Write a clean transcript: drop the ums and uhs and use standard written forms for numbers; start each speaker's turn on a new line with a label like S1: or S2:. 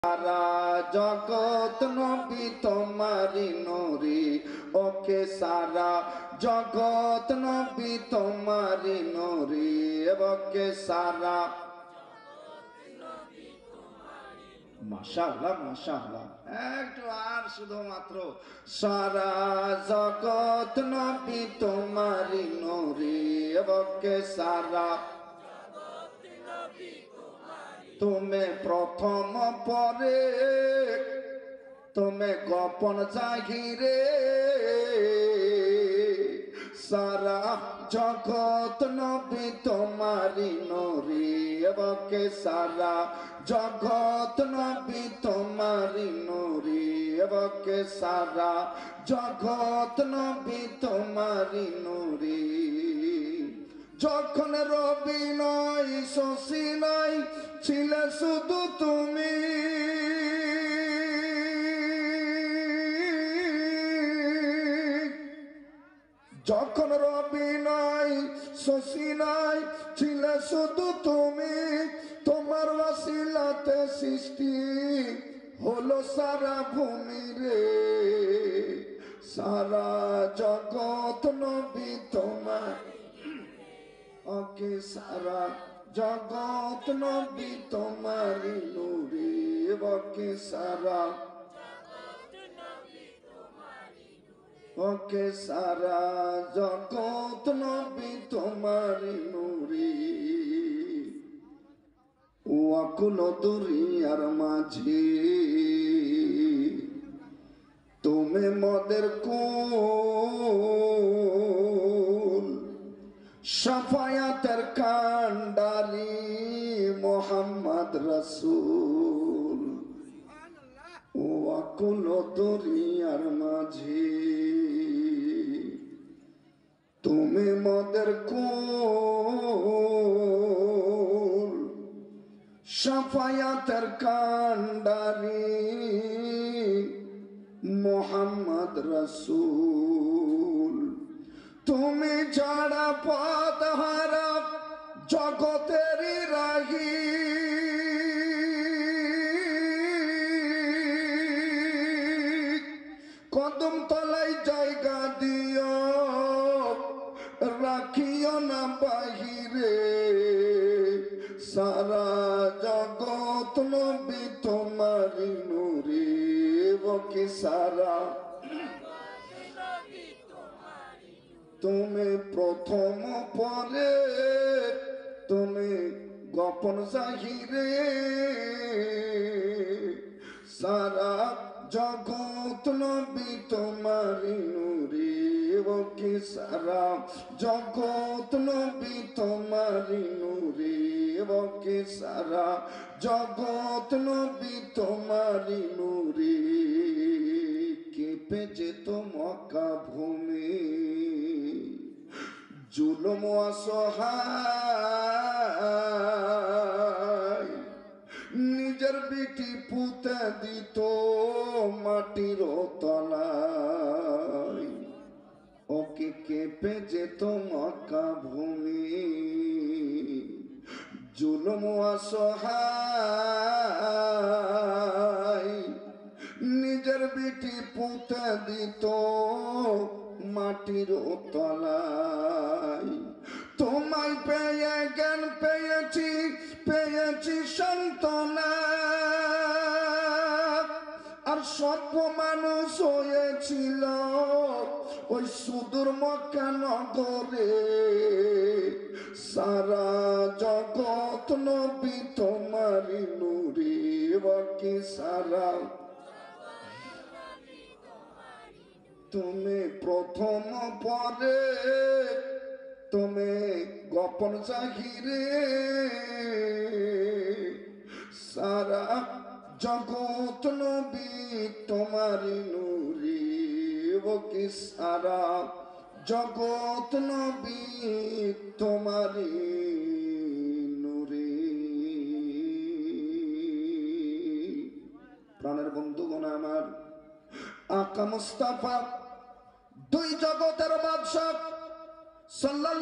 S1: সারা জগৎ নবী তোমারি নূরে, ওকে সারা জগৎ নবী তোমারি নূরে, ওকে সারা মাশাআল্লাহ মাশাআল্লাহ। একটু আর শুধুমাত্র সারা জগৎ নবী তোমারি নূরে, ওকে সারা তুমি প্রথম পরে তুমি গোপন জাহিরে, সারা জগৎ নবী তোমারি নূরে, ওকে সারা জগৎ নবী তোমারি নূরে, ওকে সারা জগৎ নবী তোমারি নূরে। যখন রবি নাই শশী নাই ছিলে শুধু তুমি, যখন রবি নাই শশী নাই ছিলে শুধু তুমি, তোমার ওয়াসিলাতে সৃষ্টি হলো সারা ভূমি রে, সারা জগৎ নবী তোমার, ওকে সারা জগৎ নবী তোমারি নূরে, ওকে সারা ওকে সারা জগৎ নবী তোমারি নূরে। ওয়াকুল দুরিয়ার মাঝে তুমি মদের কুল, শাফায়াতের কান্ডারি মোহাম্মদ রাসূল। ওয়াকুল দুরিয়ার মাঝে তুমি মদের কুল, শাফায়াতের কান্ডারি মোহাম্মদ রাসূল। তুমি যারা পথহারা জগতেরই রাহি, কদম তলায় জায়গা দিও রাখিও না বাহিরে, সারা জগৎ নবী তোমারি নূরে, ওকে সারা তুমি প্রথম পরে তুমি গোপন জাহিরে, সারা জগৎ নবী তোমারি নূরে, ওকে সারা জগৎ নবী তোমারি নূরে, ওকে সারা জগৎ নবী তোমারি নূরে। কেঁপে যেত মক্কা ভূমি, জুলুম অসহায়, নিজের বিটি পুঁতে দিত মাটির তলায়, ওকে কেঁপে যেত মক্কা ভূমি, জুলুম অসহায়, নিজের বিটি পুঁতে দিত মাটির তলায়। তোমায় পেয়ে জ্ঞান পেয়েছি পেয়েছি সান্ত্বনা, আর সভ্য মানুষ হয়েছিল ওই সুদূর মক্কা নগরে, সারা জগৎ নবী তোমারি নূরে, ওকে সারা তুমি প্রথম পরে তুমি গোপন জাহিরে, সারা জগৎ নবী তোমারি নূরে, ওকে সারা জগৎ নবী তোমারি নূরে। প্রাণের বন্ধুগণ আমার, আকা মুস্তাফা দুই জগতের বাদশা সাল্লাল্লাহু